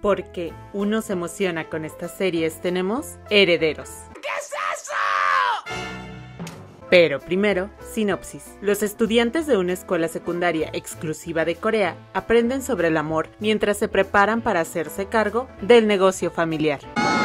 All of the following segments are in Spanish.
porque uno se emociona con estas series, tenemos Herederos. ¿Qué es eso? Pero primero, sinopsis. Los estudiantes de una escuela secundaria exclusiva de Corea aprenden sobre el amor mientras se preparan para hacerse cargo del negocio familiar.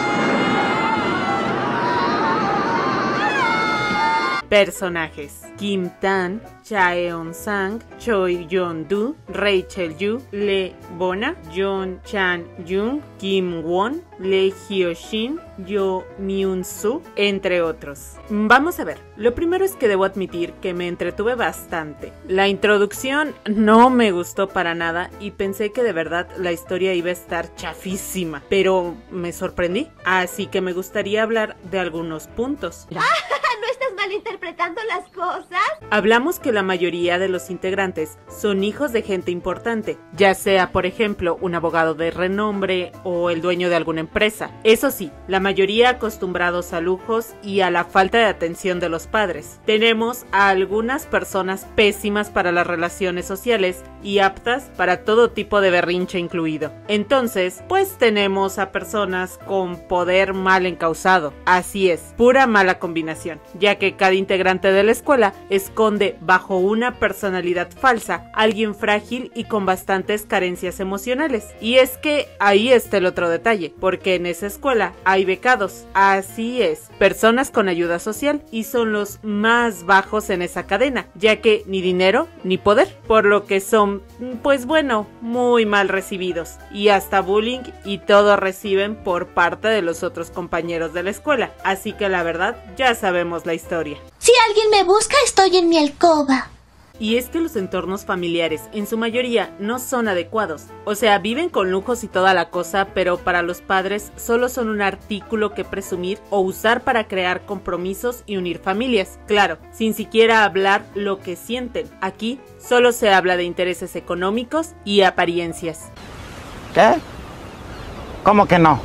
Personajes: Kim Tan, Chaeon Sang, Choi Yeon-do, Rachel Yu, Lee Bona, Jung Chan Jung, Kim Won, Lee Hyo-shin, Yo Myun-soo, entre otros. Vamos a ver, lo primero es que debo admitir que me entretuve bastante. La introducción no me gustó para nada y pensé que de verdad la historia iba a estar chafísima, pero me sorprendí, así que me gustaría hablar de algunos puntos. ¿No estás malinterpretando las cosas? Hablamos que la mayoría de los integrantes son hijos de gente importante, ya sea, por ejemplo, un abogado de renombre o el dueño de alguna empresa. Eso sí, la mayoría acostumbrados a lujos y a la falta de atención de los padres. Tenemos a algunas personas pésimas para las relaciones sociales y aptas para todo tipo de berrinche incluido. Entonces, pues tenemos a personas con poder mal encausado. Así es, pura mala combinación, ya que cada integrante de la escuela esconde bajo una personalidad falsa a alguien frágil y con bastantes carencias emocionales. Y es que ahí está el otro detalle, porque en esa escuela hay becados, así es, personas con ayuda social, y son los más bajos en esa cadena, ya que ni dinero ni poder, por lo que son, pues bueno, muy mal recibidos, y hasta bullying y todo reciben por parte de los otros compañeros de la escuela, así que la verdad ya sabemos la historia. Si alguien me busca, estoy en mi alcoba. Y es que los entornos familiares, en su mayoría, no son adecuados. O sea, viven con lujos y toda la cosa, pero para los padres solo son un artículo que presumir o usar para crear compromisos y unir familias. Claro, sin siquiera hablar lo que sienten. Aquí solo se habla de intereses económicos y apariencias. ¿Qué? ¿Cómo que no?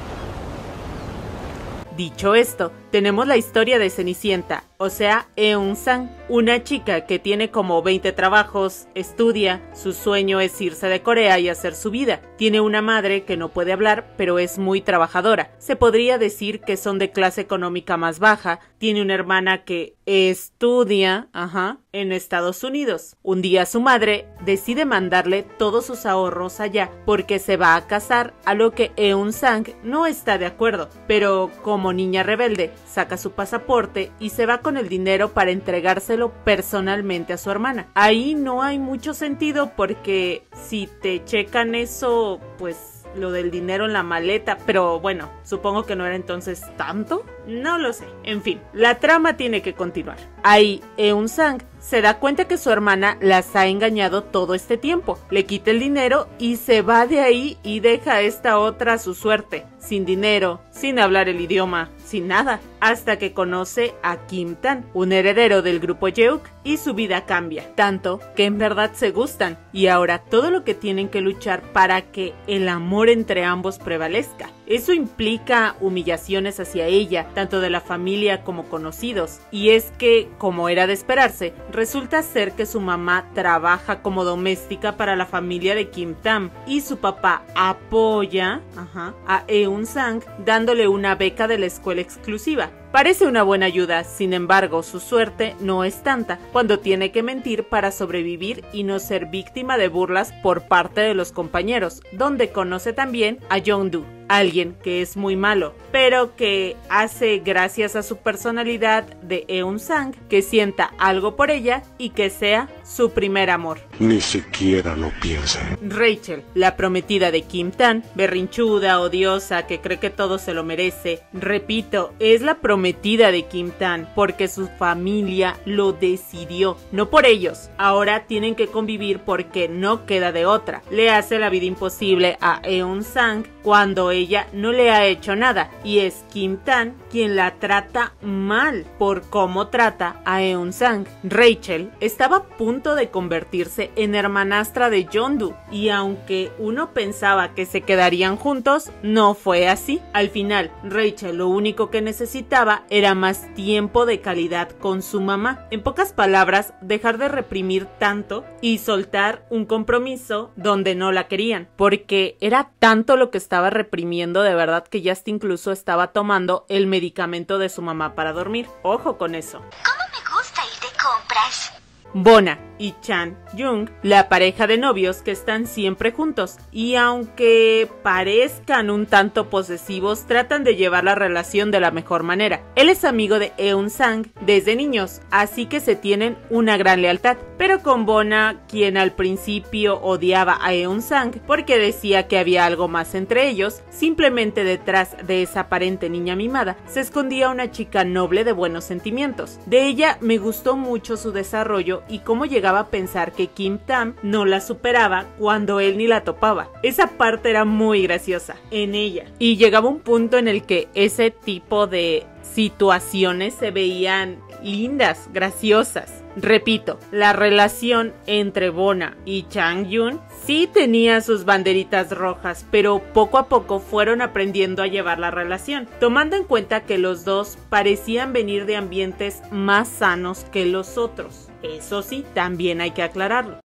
Dicho esto, tenemos la historia de Cenicienta, o sea, Eun-sang, una chica que tiene como 20 trabajos, estudia, su sueño es irse de Corea y hacer su vida. Tiene una madre que no puede hablar, pero es muy trabajadora. Se podría decir que son de clase económica más baja. Tiene una hermana que estudia, en Estados Unidos. Un día su madre decide mandarle todos sus ahorros allá porque se va a casar, a lo que Eun-sang no está de acuerdo, pero como niña rebelde, saca su pasaporte y se va con el dinero para entregárselo personalmente a su hermana. Ahí no hay mucho sentido porque si te checan eso, pues lo del dinero en la maleta, pero bueno, supongo que no era entonces tanto, no lo sé. En fin, la trama tiene que continuar. Ahí Eun-sang se da cuenta que su hermana las ha engañado todo este tiempo, le quita el dinero y se va de ahí y deja a esta otra a su suerte, sin dinero, sin hablar el idioma, sin nada, hasta que conoce a Kim Tan, un heredero del grupo Yeuk, y su vida cambia, tanto que en verdad se gustan, y ahora todo lo que tienen que luchar para que el amor entre ambos prevalezca. Eso implica humillaciones hacia ella, tanto de la familia como conocidos, y es que, como era de esperarse, resulta ser que su mamá trabaja como doméstica para la familia de Kim Tam, y su papá apoya a Eun-sang dándole una beca de la escuela exclusiva. Parece una buena ayuda, sin embargo, su suerte no es tanta cuando tiene que mentir para sobrevivir y no ser víctima de burlas por parte de los compañeros, donde conoce también a Yeon-do, alguien que es muy malo, pero que hace gracias a su personalidad de Eun-sang que sienta algo por ella y que sea su primer amor. Ni siquiera lo piense. Rachel, la prometida de Kim Tan, berrinchuda, odiosa, que cree que todo se lo merece. Repito, es la prometida de Kim Tan porque su familia lo decidió, no por ellos. Ahora tienen que convivir porque no queda de otra. Le hace la vida imposible a Eun-sang cuando ella no le ha hecho nada, y es Kim Tan quien la trata mal por cómo trata a Eun-sang. Rachel estaba a punto de convertirse en hermanastra de Yeon-du, y aunque uno pensaba que se quedarían juntos, no fue así. Al final, Rachel lo único que necesitaba era más tiempo de calidad con su mamá. En pocas palabras, dejar de reprimir tanto y soltar un compromiso donde no la querían, porque era tanto lo que estaba reprimiendo de verdad que ya hasta incluso estaba tomando el medicamento de su mamá para dormir. Ojo con eso. ¿Cómo me gusta ir de compras? Bona y Chan Jung, la pareja de novios que están siempre juntos, y aunque parezcan un tanto posesivos, tratan de llevar la relación de la mejor manera. Él es amigo de Eun-sang desde niños, así que se tienen una gran lealtad, pero con Bona, quien al principio odiaba a Eun-sang porque decía que había algo más entre ellos, simplemente detrás de esa aparente niña mimada se escondía una chica noble de buenos sentimientos. De ella me gustó mucho su desarrollo y cómo llegaba a pensar que Kim Tam no la superaba cuando él ni la topaba. Esa parte era muy graciosa en ella, y llegaba un punto en el que ese tipo de situaciones se veían lindas, graciosas. Repito, la relación entre Bona y Chang Yun sí tenía sus banderitas rojas, pero poco a poco fueron aprendiendo a llevar la relación, tomando en cuenta que los dos parecían venir de ambientes más sanos que los otros. Eso sí, también hay que aclararlo.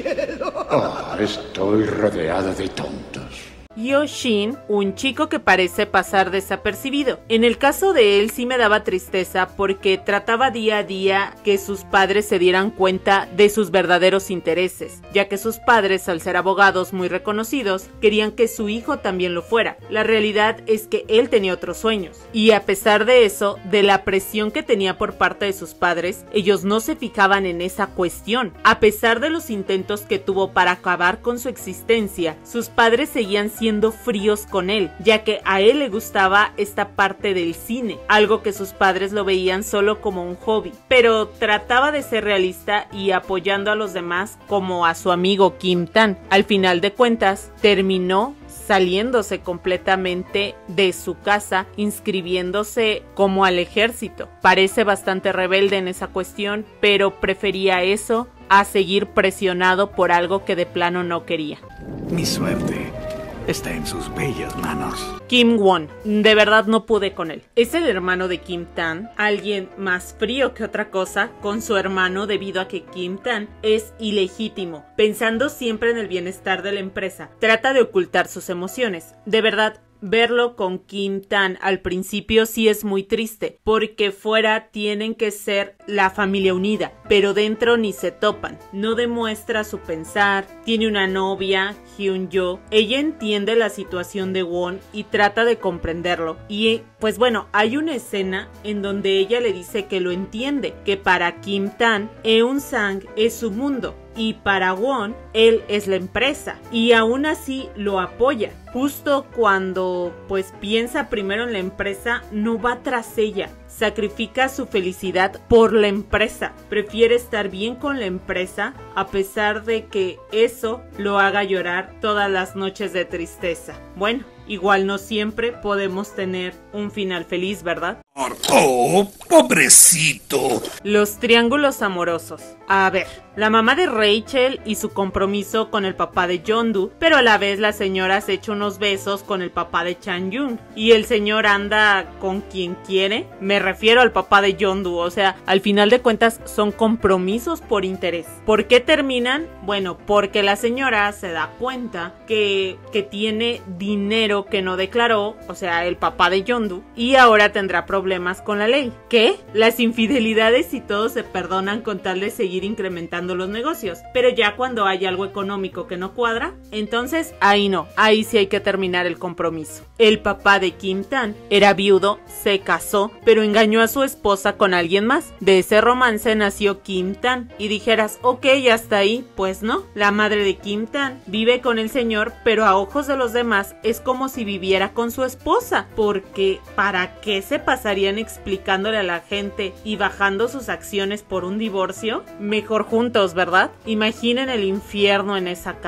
Estoy rodeada de tontos. Yo-shin, un chico que parece pasar desapercibido. En el caso de él sí me daba tristeza porque trataba día a día que sus padres se dieran cuenta de sus verdaderos intereses, ya que sus padres, al ser abogados muy reconocidos, querían que su hijo también lo fuera. La realidad es que él tenía otros sueños, y a pesar de eso, de la presión que tenía por parte de sus padres, ellos no se fijaban en esa cuestión. A pesar de los intentos que tuvo para acabar con su existencia, sus padres seguían siendo fríos con él, ya que a él le gustaba esta parte del cine, algo que sus padres lo veían solo como un hobby, pero trataba de ser realista y apoyando a los demás como a su amigo Kim Tan. Al final de cuentas, terminó saliéndose completamente de su casa, inscribiéndose como al ejército. Parece bastante rebelde en esa cuestión, pero prefería eso a seguir presionado por algo que de plano no quería. Mi suerte está en sus bellas manos. Kim Won, de verdad no pude con él. Es el hermano de Kim Tan, alguien más frío que otra cosa con su hermano debido a que Kim Tan es ilegítimo, pensando siempre en el bienestar de la empresa. Trata de ocultar sus emociones. De verdad, verlo con Kim Tan al principio sí es muy triste, porque fuera tienen que ser la familia unida, pero dentro ni se topan. No demuestra su pensar, tiene una novia, Hyun-jo. Ella entiende la situación de Won y trata de comprenderlo. Y pues bueno, hay una escena en donde ella le dice que lo entiende, que para Kim Tan, Eun-sang es su mundo, y para Won, él es la empresa, y aún así lo apoya. Justo cuando pues piensa primero en la empresa, no va tras ella, sacrifica su felicidad por la empresa, prefiere estar bien con la empresa a pesar de que eso lo haga llorar todas las noches de tristeza. Bueno, igual no siempre podemos tener un final feliz, ¿verdad? ¡Oh, pobrecito! Los triángulos amorosos. A ver, la mamá de Rachel y su compromiso con el papá de Yeon-du, pero a la vez la señora se echa unos besos con el papá de Chan Yun, y el señor anda con quien quiere. Me refiero al papá de Yeon-du, o sea, al final de cuentas son compromisos por interés. ¿Por qué terminan? Bueno, porque la señora se da cuenta que tiene dinero que no declaró, o sea, el papá de Yeon-du, y ahora tendrá problemas con la ley. ¿Qué? Las infidelidades y todo se perdonan con tal de seguir incrementando los negocios, pero ya cuando hay algo económico que no cuadra, entonces ahí no, ahí sí hay que terminar el compromiso. El papá de Kim Tan era viudo, se casó, pero engañó a su esposa con alguien más. De ese romance nació Kim Tan, y dijeras, ok, hasta ahí, pues no. La madre de Kim Tan vive con el señor, pero a ojos de los demás es como si viviera con su esposa, porque ¿para qué se pasarían explicándole a la gente y bajando sus acciones por un divorcio? Mejor juntos, ¿verdad? Imaginen el infierno en esa casa.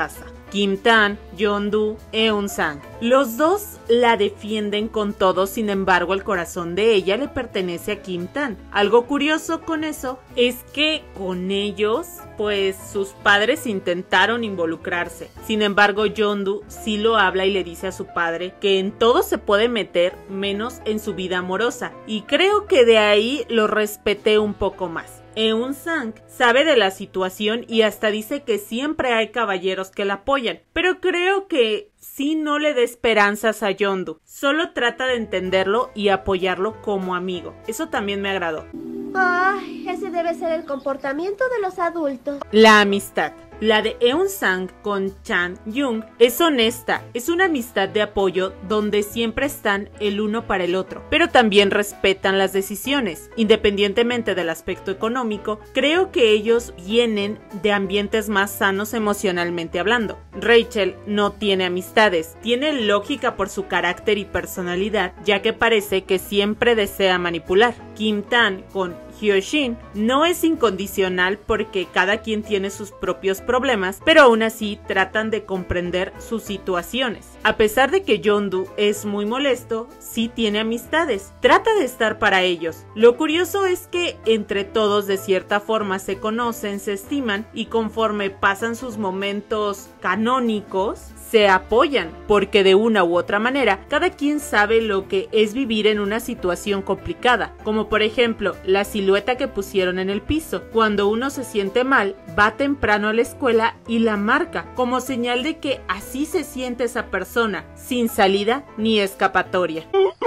Kim Tae, Yeon-du, Eun-sang. Los dos la defienden con todo, sin embargo el corazón de ella le pertenece a Kim Tae. Algo curioso con eso es que con ellos, pues sus padres intentaron involucrarse. Sin embargo, Yeon-du sí lo habla y le dice a su padre que en todo se puede meter, menos en su vida amorosa. Y creo que de ahí lo respeté un poco más. Eun-sang sabe de la situación y hasta dice que siempre hay caballeros que la apoyan, pero creo que sí no le dé esperanzas a Yeon-du, solo trata de entenderlo y apoyarlo como amigo. Eso también me agradó. Ay, ese debe ser el comportamiento de los adultos. La amistad. La de Eun-sang con Chan-young es honesta, es una amistad de apoyo donde siempre están el uno para el otro, pero también respetan las decisiones. Independientemente del aspecto económico, creo que ellos vienen de ambientes más sanos emocionalmente hablando. Rachel no tiene amistades, tiene lógica por su carácter y personalidad, ya que parece que siempre desea manipular. Kim Tae con Hyo-shin no es incondicional porque cada quien tiene sus propios problemas, pero aún así tratan de comprender sus situaciones. A pesar de que Yeon-du es muy molesto, sí tiene amistades, trata de estar para ellos. Lo curioso es que entre todos de cierta forma se conocen, se estiman y conforme pasan sus momentos canónicos, se apoyan, porque de una u otra manera cada quien sabe lo que es vivir en una situación complicada, como por ejemplo la silueta que pusieron en el piso. Cuando uno se siente mal, va temprano a la escuela y la marca, como señal de que así se siente esa persona, sin salida ni escapatoria.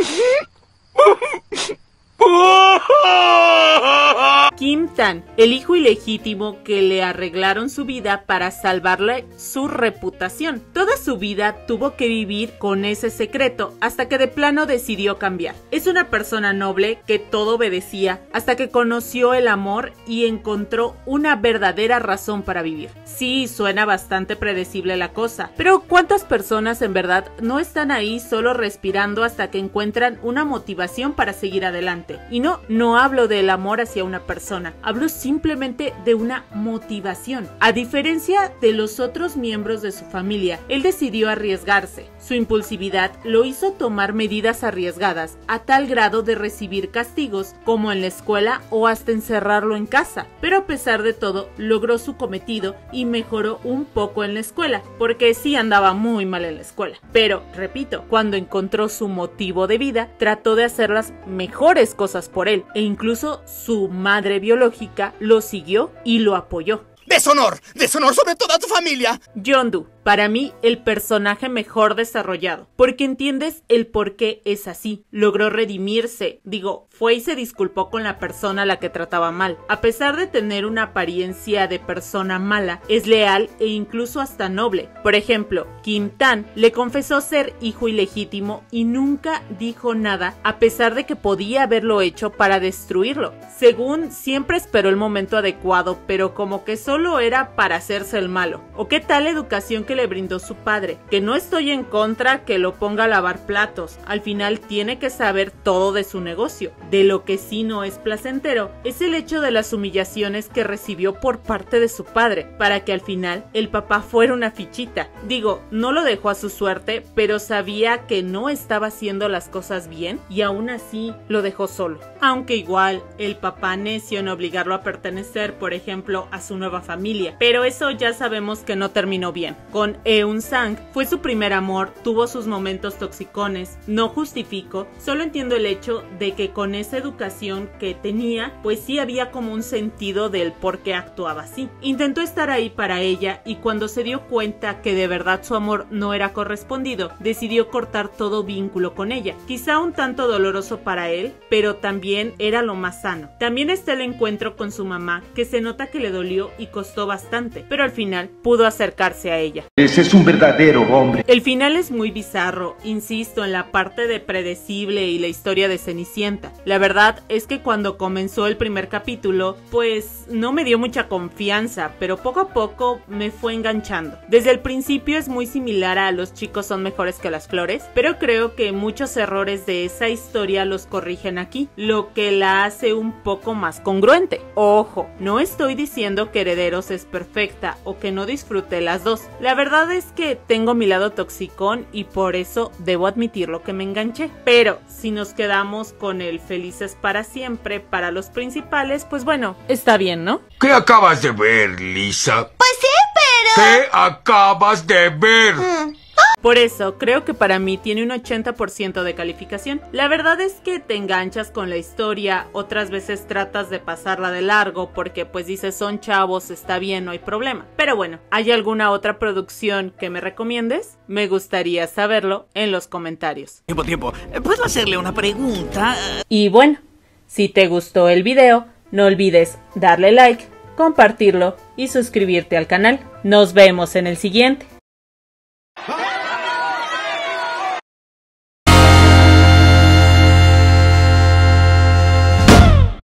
Kim Tae, el hijo ilegítimo que le arreglaron su vida para salvarle su reputación. Toda su vida tuvo que vivir con ese secreto hasta que de plano decidió cambiar. Es una persona noble que todo obedecía hasta que conoció el amor y encontró una verdadera razón para vivir. Sí, suena bastante predecible la cosa, pero ¿cuántas personas en verdad no están ahí solo respirando hasta que encuentran una motivación para seguir adelante? Y no hablo del amor hacia una persona, hablo simplemente de una motivación. A diferencia de los otros miembros de su familia, él decidió arriesgarse. Su impulsividad lo hizo tomar medidas arriesgadas a tal grado de recibir castigos como en la escuela o hasta encerrarlo en casa. Pero a pesar de todo, logró su cometido y mejoró un poco en la escuela, porque sí andaba muy mal en la escuela. Pero, repito, cuando encontró su motivo de vida, trató de hacer las mejores cosas por él, e incluso su madre biológica lo siguió y lo apoyó. ¡Deshonor! ¡Deshonor sobre toda tu familia! Yeon-du, para mí el personaje mejor desarrollado, porque entiendes el por qué es así. Logró redimirse, fue y se disculpó con la persona a la que trataba mal. A pesar de tener una apariencia de persona mala, es leal e incluso hasta noble. Por ejemplo, Kim Tae le confesó ser hijo ilegítimo y nunca dijo nada, a pesar de que podía haberlo hecho para destruirlo. Según, siempre esperó el momento adecuado, pero como que solo era para hacerse el malo. ¿O qué tal la educación que le brindó su padre? Que no estoy en contra que lo ponga a lavar platos, al final tiene que saber todo de su negocio. De lo que sí no es placentero es el hecho de las humillaciones que recibió por parte de su padre, para que al final el papá fuera una fichita. No lo dejó a su suerte, pero sabía que no estaba haciendo las cosas bien y aún así lo dejó solo. Aunque igual el papá necio en obligarlo a pertenecer, por ejemplo, a su nueva familia. Pero eso ya sabemos que no terminó bien. Con Eun-sang fue su primer amor, tuvo sus momentos toxicones. No justifico, solo entiendo el hecho de que con esa educación que tenía, pues sí había como un sentido del por qué actuaba así. Intentó estar ahí para ella y cuando se dio cuenta que de verdad su amor no era correspondido, decidió cortar todo vínculo con ella. Quizá un tanto doloroso para él, pero también era lo más sano. También está el encuentro con su mamá, que se nota que le dolió y costó bastante, pero al final pudo acercarse a ella. Ese es un verdadero hombre. El final es muy bizarro, insisto, en la parte de predecible y la historia de Cenicienta. La verdad es que cuando comenzó el primer capítulo, pues no me dio mucha confianza, pero poco a poco me fue enganchando. Desde el principio es muy similar a Los chicos son mejores que las flores, pero creo que muchos errores de esa historia los corrigen aquí, lo que la hace un poco más congruente. Ojo, no estoy diciendo que Herederos es perfecta o que no disfrute las dos. La verdad es que tengo mi lado toxicón y por eso debo admitirlo que me enganché. Pero si nos quedamos con el felices para siempre para los principales, pues bueno, está bien, ¿no? ¿Qué acabas de ver, Lisa? Pues sí, pero... ¿Qué acabas de ver? Por eso, creo que para mí tiene un 80% de calificación. La verdad es que te enganchas con la historia, otras veces tratas de pasarla de largo porque pues dices son chavos, está bien, no hay problema. Pero bueno, ¿hay alguna otra producción que me recomiendes? Me gustaría saberlo en los comentarios. Tiempo. ¿Puedo hacerle una pregunta? Y bueno, si te gustó el video, no olvides darle like, compartirlo y suscribirte al canal. Nos vemos en el siguiente.